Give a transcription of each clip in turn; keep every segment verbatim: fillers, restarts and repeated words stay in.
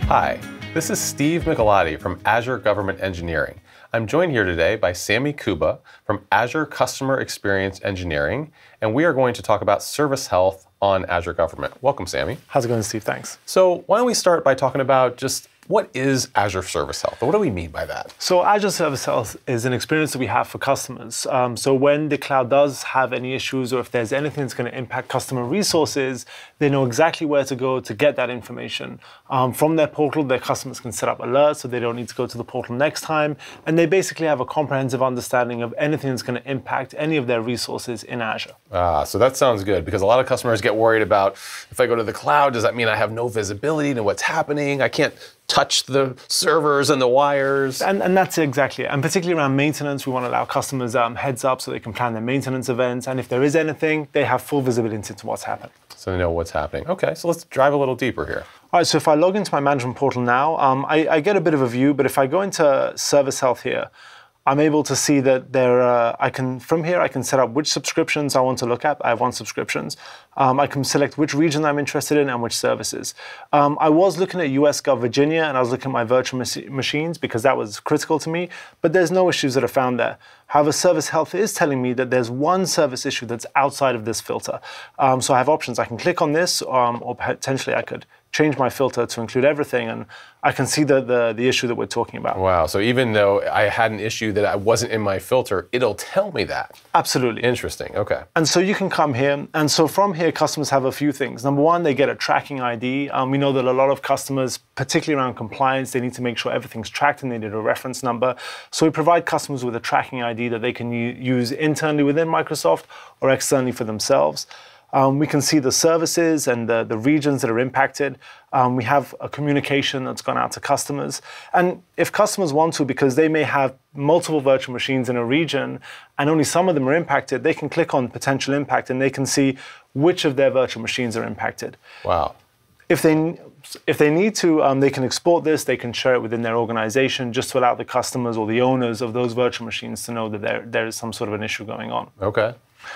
Hi, this is Steve Michelotti from Azure Government Engineering. I'm joined here today by Sami Kubba from Azure Customer Experience Engineering, and we are going to talk about Service Health on Azure Government. Welcome, Sami. How's it going, Steve? Thanks. So why don't we start by talking about just what is Azure Service Health? What do we mean by that? So Azure Service Health is an experience that we have for customers. Um, so when the cloud does have any issues, or if there's anything that's going to impact customer resources, they know exactly where to go to get that information. Um, from their portal, their customers can set up alerts so they don't need to go to the portal next time. And they basically have a comprehensive understanding of anything that's going to impact any of their resources in Azure. Ah, so that sounds good, because a lot of customers get worried about, if I go to the cloud, does that mean I have no visibility to what's happening? I can't touch the servers and the wires. And, and that's exactly it. And particularly around maintenance, we want to allow customers um, heads up so they can plan their maintenance events. And if there is anything, they have full visibility into what's happening. So they know what's happening. Okay, so let's dive a little deeper here. All right, so if I log into my management portal now, um, I, I get a bit of a view, but if I go into Service Health here, I'm able to see that there, uh, I can, from here, I can set up which subscriptions I want to look at. I have one subscriptions. Um, I can select which region I'm interested in and which services. Um, I was looking at U S Gov Virginia, and I was looking at my virtual machines because that was critical to me, but there's no issues that are found there. However, Service Health is telling me that there's one service issue that's outside of this filter. Um, so I have options. I can click on this, um, or potentially I could change my filter to include everything, and I can see the, the, the issue that we're talking about. Wow, so even though I had an issue that I wasn't in my filter, it'll tell me that. Absolutely. Interesting, okay. And so you can come here, and so from here, customers have a few things. Number one, they get a tracking I D. Um, we know that a lot of customers, particularly around compliance, they need to make sure everything's tracked and they need a reference number. So we provide customers with a tracking I D that they can use internally within Microsoft or externally for themselves. Um, we can see the services and the, the regions that are impacted. Um, we have a communication that's gone out to customers. And if customers want to, because they may have multiple virtual machines in a region and only some of them are impacted, they can click on potential impact and they can see which of their virtual machines are impacted. Wow. If they, if they need to, um, they can export this, they can share it within their organization just to allow the customers or the owners of those virtual machines to know that there, there is some sort of an issue going on. Okay.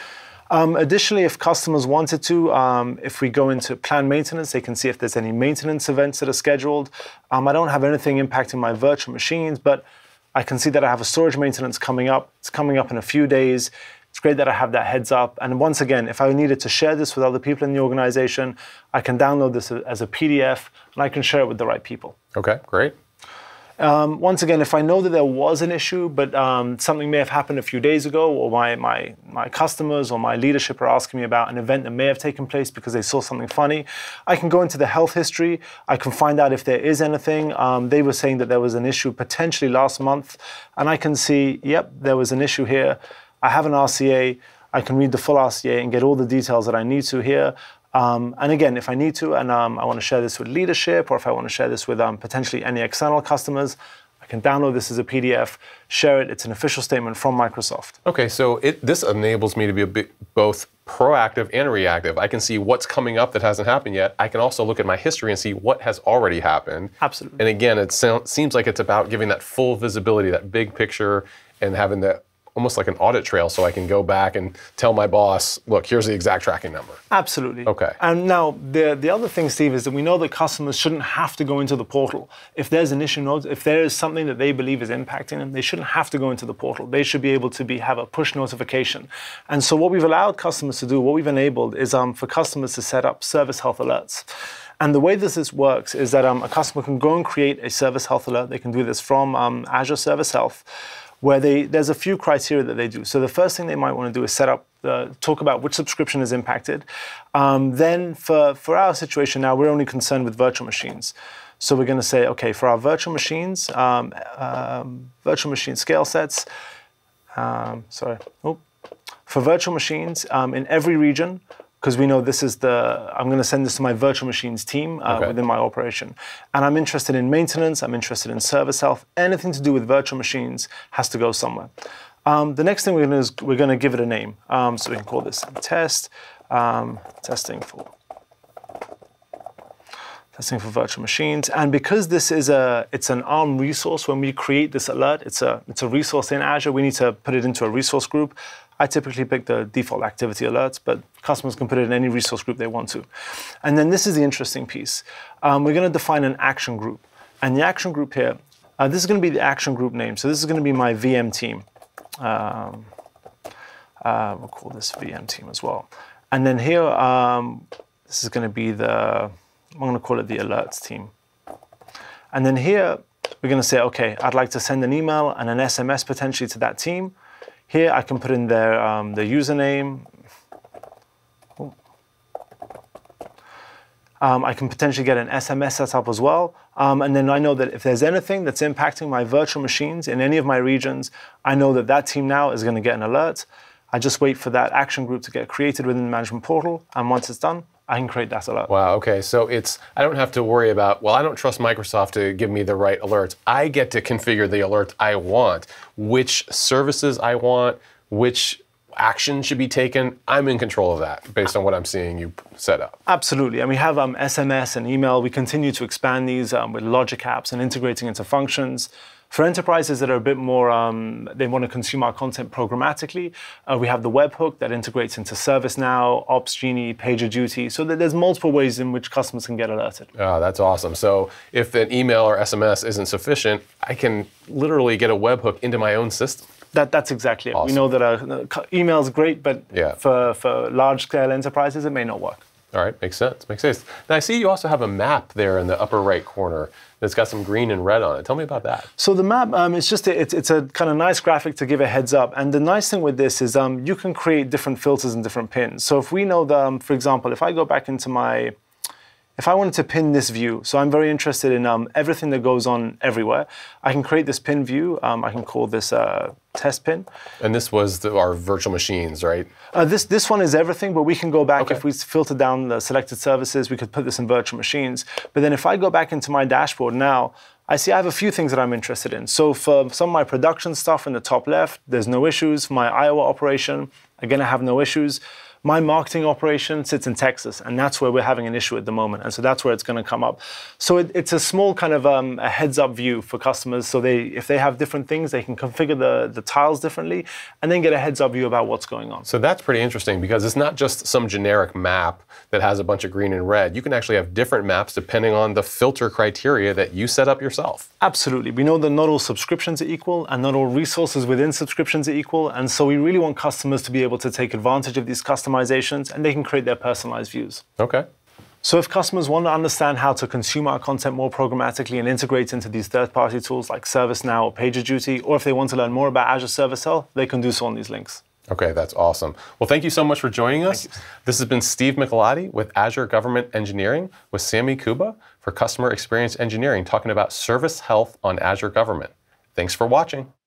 Um, additionally, if customers wanted to, um, if we go into planned maintenance, they can see if there's any maintenance events that are scheduled. Um, I don't have anything impacting my virtual machines, but I can see that I have a storage maintenance coming up. It's coming up in a few days. It's great that I have that heads up. And once again, if I needed to share this with other people in the organization, I can download this as a P D F and I can share it with the right people. Okay, great. Um, once again, if I know that there was an issue, but um, something may have happened a few days ago, or my, my, my customers or my leadership are asking me about an event that may have taken place because they saw something funny, I can go into the health history. I can find out if there is anything. Um, they were saying that there was an issue potentially last month, and I can see, yep, there was an issue here. I have an R C A. I can read the full R C A and get all the details that I need to here. Um, and again, if I need to, and um, I want to share this with leadership, or if I want to share this with um, potentially any external customers, I can download this as a P D F, share it. It's an official statement from Microsoft. Okay, so it, this enables me to be a bit both proactive and reactive. I can see what's coming up that hasn't happened yet. I can also look at my history and see what has already happened. Absolutely. And again, it so, seems like it's about giving that full visibility, that big picture, and having that almost like an audit trail, so I can go back and tell my boss, look, here's the exact tracking number. Absolutely. Okay. And now, the, the other thing, Steve, is that we know that customers shouldn't have to go into the portal. If there's an issue, if there is something that they believe is impacting them, they shouldn't have to go into the portal. They should be able to be have a push notification. And so what we've allowed customers to do, what we've enabled, is um, for customers to set up service health alerts. And the way this, this works is that um, a customer can go and create a service health alert. They can do this from um, Azure Service Health, where they, there's a few criteria that they do. So the first thing they might want to do is set up, uh, talk about which subscription is impacted. Um, then for, for our situation now, we're only concerned with virtual machines. So we're going to say, okay, for our virtual machines, um, um, virtual machine scale sets, um, sorry, oh, for virtual machines um, in every region, because we know this is the, I'm going to send this to my virtual machines team uh, okay. within my operation. And I'm interested in maintenance, I'm interested in service health, anything to do with virtual machines has to go somewhere. Um, the next thing we're going to do is we're going to give it a name. Um, so we can call this test, um, testing for, Testing for virtual machines. And because this is a, it's an ARM resource, when we create this alert, it's a, it's a resource in Azure, we need to put it into a resource group. I typically pick the default activity alerts, but customers can put it in any resource group they want to. And then this is the interesting piece. Um, we're going to define an action group. And the action group here, uh, this is going to be the action group name. So this is going to be my V M team. Um, uh, we'll call this V M team as well. And then here, um, this is going to be the, I'm going to call it the alerts team. And then here, we're going to say, okay, I'd like to send an email and an S M S potentially to that team. Here, I can put in their, um, their username. Um, I can potentially get an S M S set up as well. Um, and then I know that if there's anything that's impacting my virtual machines in any of my regions, I know that that team now is going to get an alert. I just wait for that action group to get created within the management portal. And once it's done, I can create that alert. Wow, okay, so it's, I don't have to worry about, well, I don't trust Microsoft to give me the right alerts. I get to configure the alert I want, which services I want, which action should be taken. I'm in control of that based on what I'm seeing you set up. Absolutely, and we have um, S M S and email. We continue to expand these um, with logic apps and integrating into functions. For enterprises that are a bit more, um, they want to consume our content programmatically, uh, we have the webhook that integrates into ServiceNow, OpsGenie, PagerDuty, so that there's multiple ways in which customers can get alerted. Oh, that's awesome. So if an email or S M S isn't sufficient, I can literally get a webhook into my own system. That, that's exactly it. Awesome. We know that uh, email is great, but yeah. for, for large-scale enterprises, it may not work. All right, makes sense, makes sense. Now I see you also have a map there in the upper right corner that's got some green and red on it. Tell me about that. So the map, um, it's just, a, it's, it's a kind of nice graphic to give a heads up. And the nice thing with this is um, you can create different filters and different pins. So if we know that, um, for example, if I go back into my, if I wanted to pin this view, so I'm very interested in um, everything that goes on everywhere, I can create this pin view. Um, I can call this uh, test pin. And this was the, our virtual machines, right? Uh, this, this one is everything, but we can go back, okay. if we filter down the selected services, we could put this in virtual machines. But then if I go back into my dashboard now, I see I have a few things that I'm interested in. So for some of my production stuff in the top left, there's no issues. For my Iowa operation, again, I have no issues. My marketing operation sits in Texas, and that's where we're having an issue at the moment. And so that's where it's going to come up. So it, it's a small kind of um, a heads-up view for customers. So they, if they have different things, they can configure the, the tiles differently and then get a heads-up view about what's going on. So that's pretty interesting because it's not just some generic map that has a bunch of green and red. You can actually have different maps depending on the filter criteria that you set up yourself. Absolutely. We know that not all subscriptions are equal and not all resources within subscriptions are equal. And so we really want customers to be able to take advantage of these customizations and they can create their personalized views. Okay. So if customers want to understand how to consume our content more programmatically and integrate into these third-party tools like ServiceNow or PagerDuty, or if they want to learn more about Azure Service Health, they can do so on these links. Okay, that's awesome. Well, thank you so much for joining us. This has been Steve Michelotti with Azure Government Engineering with Sami Kubba for Customer Experience Engineering, talking about Service Health on Azure Government. Thanks for watching.